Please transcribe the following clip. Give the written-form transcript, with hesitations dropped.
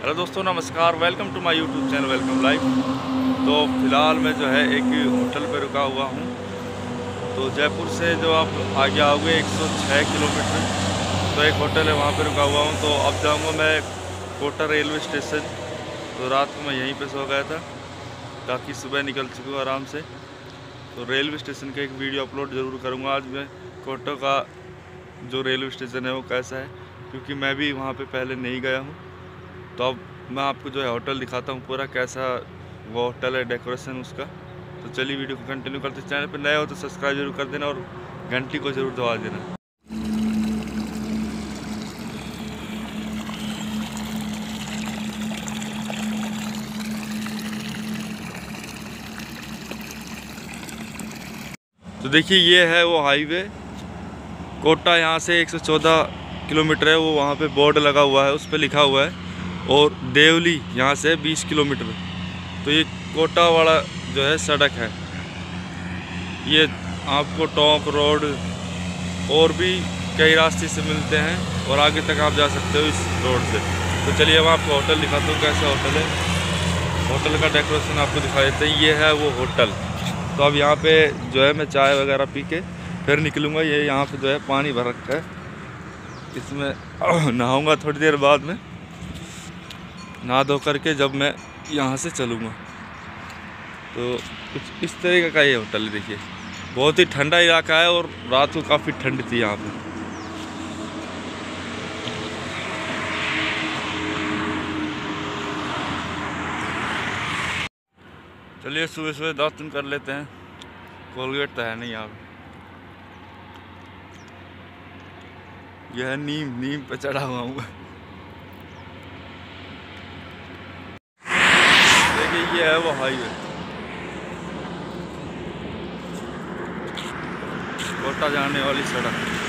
Hello दोस्तों, नमस्कार। Welcome to my YouTube channel welcome live. तो फ़िलहाल मैं जो है एक होटल पे रुका हुआ हूँ। तो जयपुर से जो आप आगे आओगे 106 किलोमीटर तो एक होटल है, वहाँ पे रुका हुआ हूँ। तो अब जाऊँगा मैं कोटा रेलवे स्टेशन। तो रात को मैं यहीं पे सो गया था ताकि सुबह निकल सकूँ आराम से। तो रेलवे स्टेशन का एक वीडियो अपलोड ज़रूर करूँगा आज मैं। कोटा का जो रेलवे स्टेशन है वो कैसा है, क्योंकि मैं भी वहाँ पे पहले नहीं गया हूँ। तो अब मैं आपको जो है होटल दिखाता हूँ पूरा, कैसा वो होटल है, डेकोरेशन उसका। तो चलिए वीडियो को कंटिन्यू करते। चैनल पर नए हो तो सब्सक्राइब जरूर कर देना और घंटी को ज़रूर दबा देना। तो देखिए ये है वो हाईवे कोटा, यहाँ से 114 किलोमीटर है। वो वहाँ पे बोर्ड लगा हुआ है, उस पर लिखा हुआ है। और देवली यहाँ से 20 किलोमीटर। तो ये कोटा वाला जो है सड़क है। ये आपको टोंक रोड और भी कई रास्ते से मिलते हैं और आगे तक आप जा सकते हो इस रोड से। तो चलिए मैं आपको होटल दिखाता हूँ कैसा होटल है। होटल का डेकोरेशन आपको दिखा देते हैं। ये है वो होटल। तो अब यहाँ पे जो है मैं चाय वगैरह पी के फिर निकलूँगा। ये यहाँ पे जो है पानी भर रखा है, इसमें नहाऊँगा थोड़ी देर बाद में। नहा धो करके जब मैं यहाँ से चलूँगा। तो कुछ इस तरीके का ये होटल है। देखिए बहुत ही ठंडा इलाका है और रात को काफ़ी ठंड थी यहाँ पे। चलिए सुबह सुबह दातुन कर लेते हैं। कोलगेट तो है नहीं यहाँ पे। यह है नीम पे चढ़ा हुआ हूँ। देखिए ये है वो हाईवे कोटा जाने वाली सड़क।